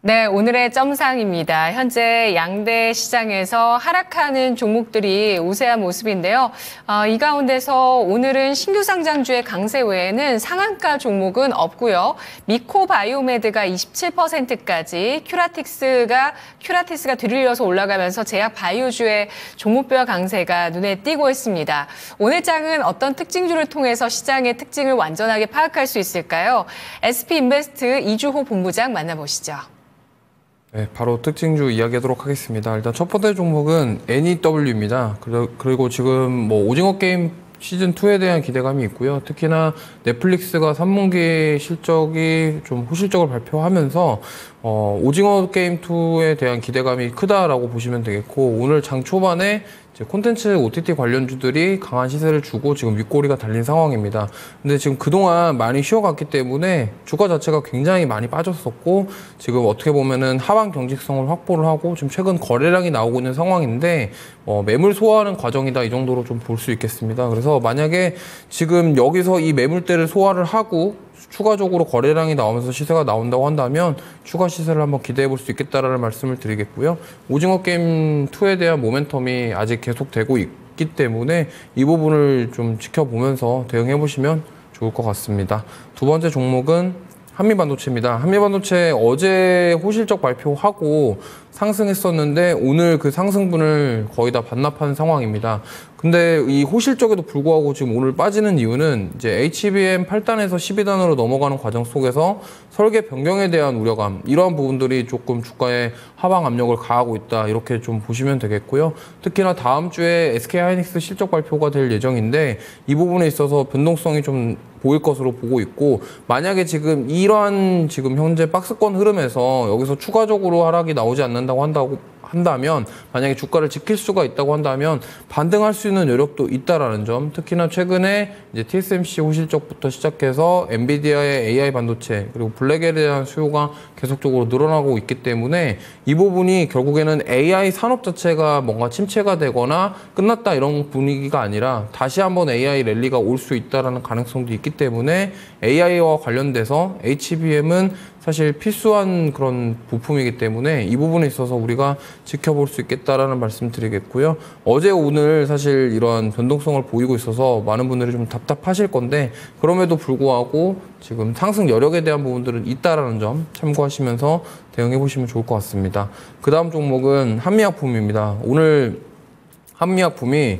네, 오늘의 점상입니다. 현재 양대 시장에서 하락하는 종목들이 우세한 모습인데요. 이 가운데서 오늘은 신규 상장주의 강세 외에는 상한가 종목은 없고요. 미코바이오메드가 27%까지, 큐라티스가 뒤를이어서 올라가면서 제약 바이오주의 종목별 강세가 눈에 띄고 있습니다. 오늘 장은 어떤 특징주를 통해서 시장의 특징을 완전하게 파악할 수 있을까요? SP인베스트 이주호 본부장 만나보시죠. 네, 바로 특징주 이야기하도록 하겠습니다. 일단 첫 번째 종목은 NEW입니다. 그리고 지금 뭐 오징어 게임 시즌2에 대한 기대감이 있고요. 특히나 넷플릭스가 3분기 실적이 좀 호실적을 발표하면서 오징어 게임 2에 대한 기대감이 크다라고 보시면 되겠고, 오늘 장 초반에 콘텐츠 OTT 관련주들이 강한 시세를 주고 지금 윗꼬리가 달린 상황입니다. 근데 지금 그동안 많이 쉬어갔기 때문에 주가 자체가 굉장히 많이 빠졌었고, 지금 어떻게 보면은 하방 경직성을 확보를 하고 지금 최근 거래량이 나오고 있는 상황인데 매물 소화하는 과정이다, 이 정도로 좀 볼 수 있겠습니다. 그래서 만약에 지금 여기서 이 매물대를 소화를 하고 추가적으로 거래량이 나오면서 시세가 나온다고 한다면 추가 시세를 한번 기대해 볼 수 있겠다라는 말씀을 드리겠고요. 오징어 게임 2에 대한 모멘텀이 아직 계속되고 있기 때문에 이 부분을 좀 지켜보면서 대응해 보시면 좋을 것 같습니다. 두 번째 종목은 한미반도체입니다. 한미반도체 어제 호실적 발표하고 상승했었는데 오늘 그 상승분을 거의 다 반납한 상황입니다. 근데 이 호실적에도 불구하고 지금 오늘 빠지는 이유는 이제 HBM 8단에서 12단으로 넘어가는 과정 속에서 설계 변경에 대한 우려감, 이러한 부분들이 조금 주가에 하방 압력을 가하고 있다, 이렇게 좀 보시면 되겠고요. 특히나 다음 주에 SK하이닉스 실적 발표가 될 예정인데 이 부분에 있어서 변동성이 좀 보일 것으로 보고 있고, 만약에 지금 이러한 지금 현재 박스권 흐름에서 여기서 추가적으로 하락이 나오지 않는다고 한다면, 만약에 주가를 지킬 수가 있다고 한다면 반등할 수 있는 여력도 있다라는 점, 특히나 최근에 이제 TSMC 호실적부터 시작해서 엔비디아의 AI 반도체 그리고 블랙에 대한 수요가 계속적으로 늘어나고 있기 때문에 이 부분이 결국에는 AI 산업 자체가 뭔가 침체가 되거나 끝났다 이런 분위기가 아니라 다시 한번 AI 랠리가 올 수 있다라는 가능성도 있기 때문에 AI와 관련돼서 HBM은 사실 필수한 그런 부품이기 때문에 이 부분에 있어서 우리가 지켜볼 수 있겠다라는 말씀 드리겠고요. 어제 오늘 사실 이런 변동성을 보이고 있어서 많은 분들이 좀 답답하실 건데, 그럼에도 불구하고 지금 상승 여력에 대한 부분들은 있다라는 점 참고하시면서 대응해 보시면 좋을 것 같습니다. 그 다음 종목은 한미약품입니다. 오늘 한미약품이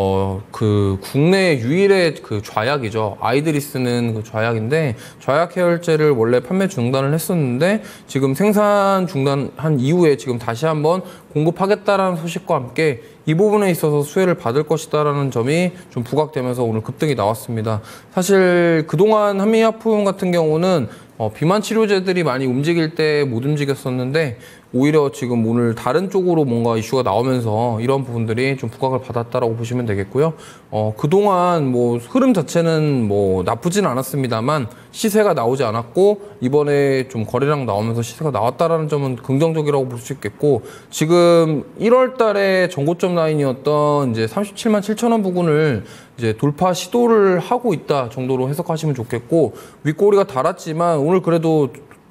그 국내 유일의 그 좌약이죠. 아이들이 쓰는 그 좌약인데, 좌약 해열제를 원래 판매 중단을 했었는데 지금 생산 중단한 이후에 지금 다시 한번 공급하겠다라는 소식과 함께 이 부분에 있어서 수혜를 받을 것이다라는 점이 좀 부각되면서 오늘 급등이 나왔습니다. 사실 그동안 한미약품 같은 경우는 비만 치료제들이 많이 움직일 때 못 움직였었는데 오히려 지금 오늘 다른 쪽으로 뭔가 이슈가 나오면서 이런 부분들이 좀 부각을 받았다라고 보시면 되겠고요. 그동안 뭐 흐름 자체는 뭐 나쁘진 않았습니다만 시세가 나오지 않았고 이번에 좀 거래량 나오면서 시세가 나왔다라는 점은 긍정적이라고 볼 수 있겠고, 지금 1월 달에 전고점 라인이었던 이제 37만 7천 원 부근을 이제 돌파 시도를 하고 있다 정도로 해석하시면 좋겠고, 윗꼬리가 달았지만 오늘 그래도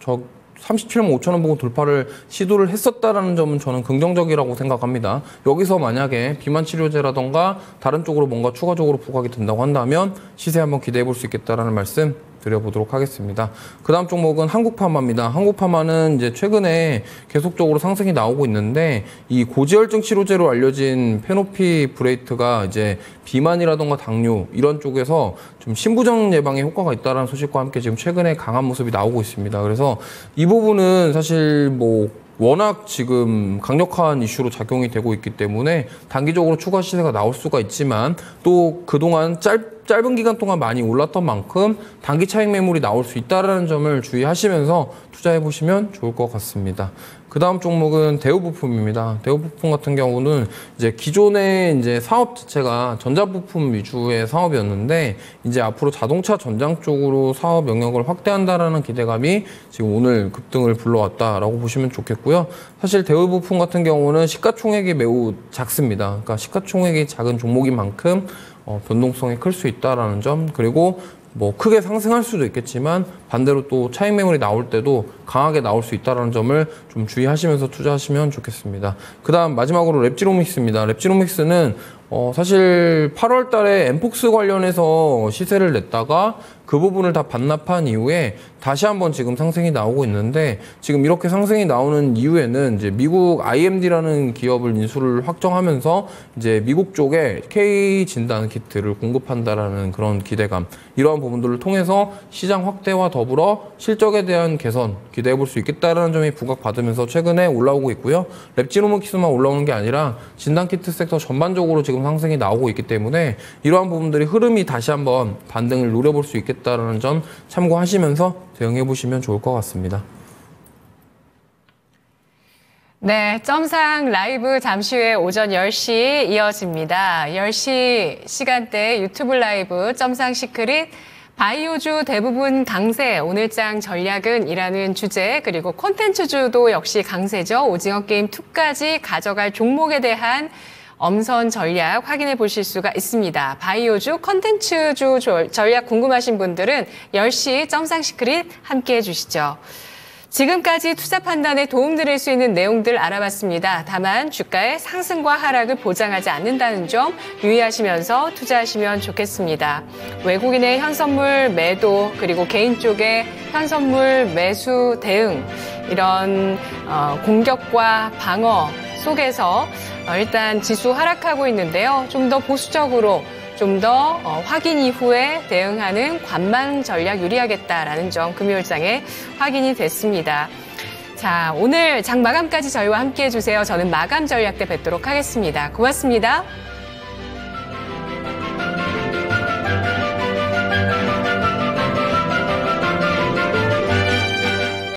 37만 5천 원 부근 돌파를 시도를 했었다라는 점은 저는 긍정적이라고 생각합니다. 여기서 만약에 비만 치료제라던가 다른 쪽으로 뭔가 추가적으로 부각이 된다고 한다면 시세 한번 기대해 볼 수 있겠다라는 말씀 드려보도록 하겠습니다. 그 다음 종목은 한국파마입니다. 한국파마는 이제 최근에 계속적으로 상승이 나오고 있는데, 이 고지혈증 치료제로 알려진 페노피브레이트가 이제 비만이라던가 당뇨 이런 쪽에서 좀 신부정 예방에 효과가 있다는 소식과 함께 지금 최근에 강한 모습이 나오고 있습니다. 그래서 이 부분은 사실 뭐 워낙 지금 강력한 이슈로 작용이 되고 있기 때문에 단기적으로 추가 시세가 나올 수가 있지만, 또 그동안 짧은 기간 동안 많이 올랐던 만큼 단기 차익 매물이 나올 수 있다는 점을 주의하시면서 투자해 보시면 좋을 것 같습니다. 그 다음 종목은 대우부품입니다. 대우부품 같은 경우는 이제 기존의 이제 사업 자체가 전자부품 위주의 사업이었는데 이제 앞으로 자동차 전장 쪽으로 사업 영역을 확대한다라는 기대감이 지금 오늘 급등을 불러왔다라고 보시면 좋겠고요. 사실 대우부품 같은 경우는 시가총액이 매우 작습니다. 그러니까 시가총액이 작은 종목인 만큼 변동성이 클 수 있다라는 점, 그리고 뭐 크게 상승할 수도 있겠지만 반대로 또 차익 매물이 나올 때도 강하게 나올 수 있다는 점을 좀 주의하시면서 투자하시면 좋겠습니다. 그다음 마지막으로 랩지로믹스입니다. 랩지로믹스는 사실 8월 달에 엠폭스 관련해서 시세를 냈다가 그 부분을 다 반납한 이후에 다시 한번 지금 상승이 나오고 있는데, 지금 이렇게 상승이 나오는 이유에는 이제 미국 IMD라는 기업을 인수를 확정하면서 이제 미국 쪽에 K 진단 키트를 공급한다라는 그런 기대감, 이러한 부분들을 통해서 시장 확대와 더불어 실적에 대한 개선 기대해 볼 수 있겠다라는 점이 부각받으면서 최근에 올라오고 있고요. 랩지노믹스만 올라오는 게 아니라 진단 키트 섹터 전반적으로 지금 상승이 나오고 있기 때문에 이러한 부분들이 흐름이 다시 한번 반등을 노려볼 수 있겠다라는 점 참고하시면서 대응해 보시면 좋을 것 같습니다. 네, 점상 라이브 잠시 후에 오전 10시 이어집니다. 10시 시간대 유튜브 라이브 점상 시크릿 바이오주 대부분 강세, 오늘장 전략은 이라는 주제, 그리고 콘텐츠주도 역시 강세죠. 오징어 게임 2까지 가져갈 종목에 대한 엄선 전략 확인해 보실 수가 있습니다. 바이오주, 콘텐츠주 전략 궁금하신 분들은 10시 점상 시크릿 함께 해주시죠. 지금까지 투자 판단에 도움드릴 수 있는 내용들 알아봤습니다. 다만 주가의 상승과 하락을 보장하지 않는다는 점 유의하시면서 투자하시면 좋겠습니다. 외국인의 현선물 매도, 그리고 개인 쪽의 현선물 매수 대응, 이런 공격과 방어 속에서 일단 지수 하락하고 있는데요. 좀 더 보수적으로, 좀 더 확인 이후에 대응하는 관망 전략 유리하겠다라는 점 금요일장에 확인이 됐습니다. 자, 오늘 장 마감까지 저희와 함께 해주세요. 저는 마감 전략 때 뵙도록 하겠습니다. 고맙습니다.